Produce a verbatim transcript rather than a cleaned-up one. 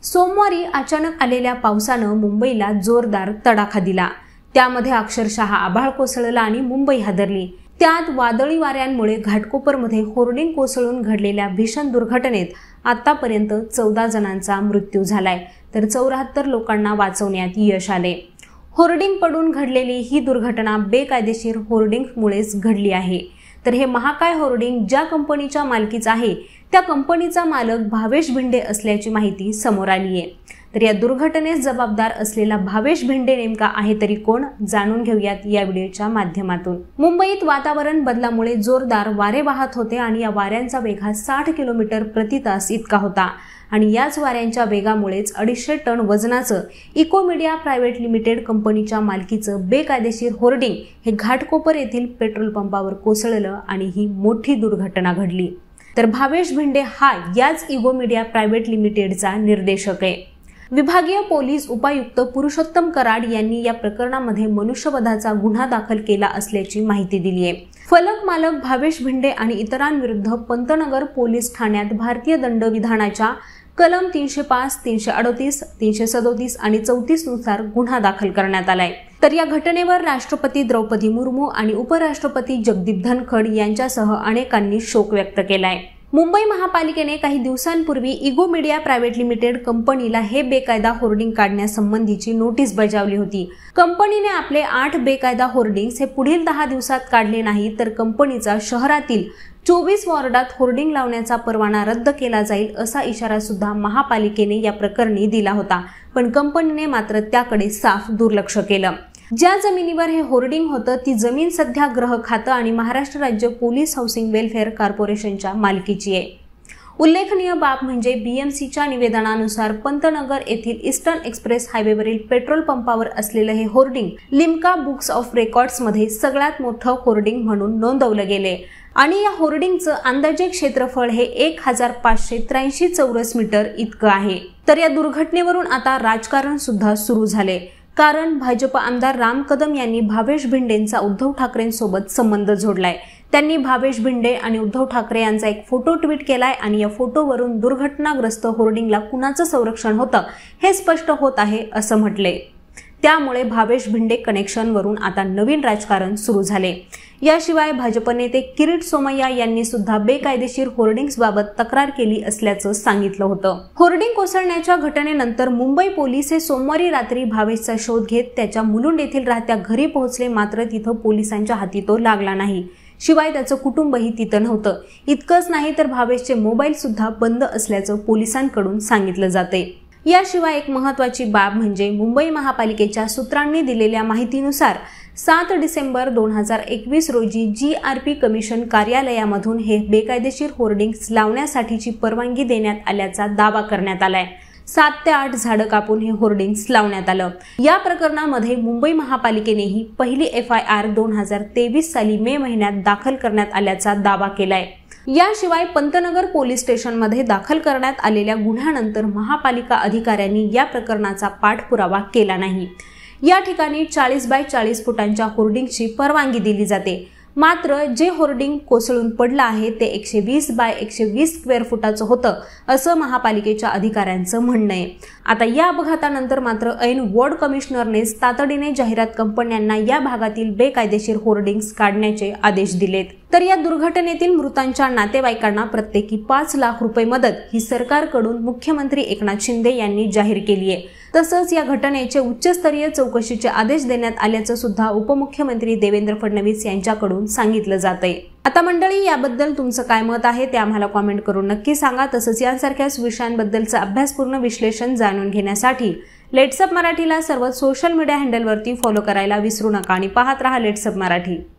सोमवारी अचानक आलेल्या पावसानं मुंबईला जोरदार तडाखा दिला। त्यामध्ये अक्षरशः आभाळ कोसळलं आणि मुंबई हादरली। त्यात वादळी वाऱ्यांमुळे घाटकोपरमध्ये होर्डिंग कोसळून घडलेल्या भीषण दुर्घटनेत आतापर्यंत चौदा जणांचा मृत्यू झालाय, तर चौऱ्याहत्तर लोकांना वाचवण्यात यश आले। होर्डिंग पडून घडलेली ही दुर्घटना बेकायदेशीर होर्डिंगमुळेच घडली आहे। तर हे महाकाय होर्डिंग ज्या कंपनीच्या मालकीचं आहे त्या कंपनीचा मालक भावेश भिंडे असल्याची माहिती समोर आली आहे। तर या दुर्घटनेस जबाबदार असलेला भावेश भिंडे नेमका आहे तरी कोण, जाणून घेऊयात या व्हिडिओच्या माध्यमातून। मुंबईत वातावरण बदलामुळे जोरदार वारे वाहत होते आणि या वाऱ्यांचा वेग हा साठ किलोमीटर प्रति तास इतका होता आणि याच वाऱ्यांच्या वेगामुळेच अडीचशे टन वजनाचं इको मीडिया प्रायव्हेट लिमिटेड कंपनीच्या मालकीचं बेकायदेशीर होर्डिंग हे घाटकोपर येथील पेट्रोल पंपावर कोसळलं आणि ही मोठी दुर्घटना घडली। तर भावेश भिंडे हा याच इको मीडिया प्रायव्हेट लिमिटेडचा निर्देशक आहे। विभागीय पोलीस उपायुक्त पुरुषोत्तम कराड यांनी या प्रकरणामध्ये मनुष्यवधाचा गुन्हा दाखल केला असल्याची माहिती दिली आहे। फलक मालक भावेश भिंडे आणि इतरांविरुद्ध पंतनगर पोलीस ठाण्यात भारतीय दंडविधानाच्या कलम तीनशे पाच, तीनशे अडतीस, तीनशे सदोतीस आणि चौतीस नुसार गुन्हा दाखल करण्यात आलाय। तर या घटनेवर राष्ट्रपती द्रौपदी मुर्मू आणि उपराष्ट्रपती जगदीप धनखड यांच्यासह अनेकांनी शोक व्यक्त केलाय। मुंबई महापालिकेने काही दिवसांपूर्वी इगो मीडिया प्रायव्हेट लिमिटेड कंपनीला हे बेकायदा होर्डिंग काढण्यासंबंधीची नोटीस बजावली होती। कंपनीने आपले आठ बेकायदा होर्डिंग्स हे पुढील दहा दिवसात काढले नाही तर कंपनीचा शहरातील चोवीस वॉर्डात होर्डिंग लावण्याचा परवाना रद्द केला जाईल असा इशारा सुद्धा महापालिकेने या प्रकरणी दिला होता, पण कंपनीने मात्र त्याकडे साफ दुर्लक्ष केलं। ज्या जमिनीवर हे होर्डिंग होतं ती जमीन सध्या गृह खातं आणि महाराष्ट्र राज्य पोलीस हाऊसिंग वेलफेअर कॉर्पोरेशनच्या मालकीची आहे। उल्लेखनीय बाब म्हणजे बीएमसीच्या निवेदनानुसार पंतनगर येथील ईस्टर्न एक्सप्रेस हायवेवरील पेट्रोल पंपावर असलेलं हे होर्डिंग लिम्का बुक्स ऑफ रेकॉर्ड्समध्ये सगळ्यात मोठं होर्डिंग म्हणून नोंदवलं गेले आणि या होर्डिंगचं अंदाजे क्षेत्रफळ हे एक हजार पाचशे त्र्याऐंशी चौरस मीटर इतकं आहे। तर या दुर्घटनेवरून आता राजकारण सुद्धा सुरू झाले, कारण भाजप आमदार राम कदम यांनी भावेश भिंडेंचा उद्धव ठाकरेंसोबत संबंध जोडलाय। त्यांनी भावेश भिंडे आणि उद्धव ठाकरे यांचा एक फोटो ट्विट केलाय आणि या फोटोवरून दुर्घटनाग्रस्त होर्डिंगला कुणाचं संरक्षण होतं हे स्पष्ट होत आहे असं म्हटले। त्यामुळे भावेश भिंडे कनेक्शनवरून आता नवीन राजकारण सुरू झाले। याशिवाय भाजप नेते किरीट सोमय्या यांनी सुद्धा बेकायदेशीर होर्डिंग्स बाबत तक्रार केली असल्याचं सांगितलं होतं। होर्डिंग कोसळण्याच्या घटनेनंतर मुंबई पोलीस हे सोमवारी रात्री भावेशचा शोध घेत त्याच्या मुलुंड येथील राहत्या घरी पोहोचले, मात्र तिथं पोलिसांच्या हाती तो लागला नाही। शिवाय त्याचं कुटुंबही तिथं नव्हतं। इतकंच नाही तर भावेशचे मोबाईल सुद्धा बंद असल्याचं पोलिसांकडून सांगितलं जाते। याशिवाय एक महत्त्वाची बाब म्हणजे मुंबई महापालिकेच्या सूत्रांनी दिलेल्या माहितीनुसार सात डिसेंबर दोन हजार एकवीस रोजी जी आर पी कमिशन कार्यालयामधून हे बेकायदेशीर होर्डिंग्स लावण्यासाठीची परवानगी देण्यात आल्याचा दावा करण्यात आलाय। सात ते आठ झाडं कापून हे होर्डिंग्स लावण्यात आलं। या प्रकरणामध्ये मुंबई महापालिकेनेही पहिली एफ आय आर दोन हजार तेवीस साली मे महिन्यात दाखल करण्यात आल्याचा दावा केलाय। याशिवाय पंतनगर पोलीस स्टेशनमध्ये दाखल करण्यात आलेल्या गुन्ह्यानंतर महापालिका अधिकाऱ्यांनी या प्रकरणाचा पाठपुरावा केला नाही। या ठिकाणी चाळीस बाय चाळीस फुटांच्या होर्डिंगची परवानगी दिली जाते, मात्र जे होर्डिंग कोसळून पडलं आहे ते एकशे वीस बाय एकशे वीस स्क्वेअर फुटाचं होतं असं महापालिकेच्या अधिकाऱ्यांचं म्हणणं आहे। आता या अपघातानंतर मात्र ऐन वॉर्ड कमिशनरनेच तातडीने जाहिरात कंपन्यांना या भागातील बेकायदेशीर होर्डिंग्स काढण्याचे आदेश दिलेत। तर या दुर्घटनेतील मृतांच्या नातेवाईकांना प्रत्येकी पाच लाख रुपये मदत ही सरकारकडून मुख्यमंत्री एकनाथ शिंदे यांनी जाहीर केली आहे। तसंच या घटनेचे उच्चस्तरीय चौकशीचे आदेश देण्यात आल्याचं सुद्धा उपमुख्यमंत्री देवेंद्र फडणवीस यांच्याकडून सांगितलं जातंय। आता मंडळी, याबद्दल तुमचं काय मत आहे ते आम्हाला कॉमेंट करून नक्की सांगा। तसंच यांसारख्याच विषयांबद्दलचं अभ्यासपूर्ण विश्लेषण जाणून घेण्यासाठी लेट्सअप मराठीला सर्व सोशल मीडिया हँडलवरती फॉलो करायला विसरू नका आणि पाहत रहा लेट्सअप मराठी।